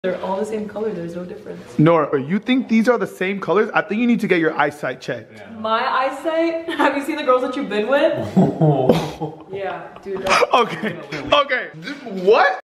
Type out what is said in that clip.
They're all the same color, there's no difference. Nour, you think these are the same colors? I think you need to get your eyesight checked. Yeah. My eyesight? Have you seen the girls that you've been with? Yeah, dude. Okay, okay. What?